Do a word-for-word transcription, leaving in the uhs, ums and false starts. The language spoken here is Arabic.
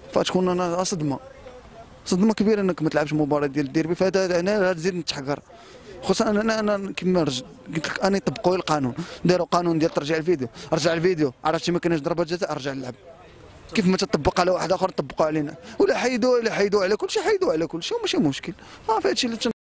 فتكون انا صدمه صدمه كبيره انك ما تلعبش مباراه ديال الديربي. فهذا انا تزيد نتحقر، خصوصا انا انا كما قلت لك انا يطبقوا القانون، داروا قانون ديال ترجيع الفيديو، رجع الفيديو، عرفتي ما كايناش ضربات جزاء ارجع اللعب. كيف ما تطبق على واحد اخر طبقوا علينا، ولا حيدوا ولا حيدوا على كل شيء، حيدوا على كل شيء وماشي مشكل. اه فهادشي اللي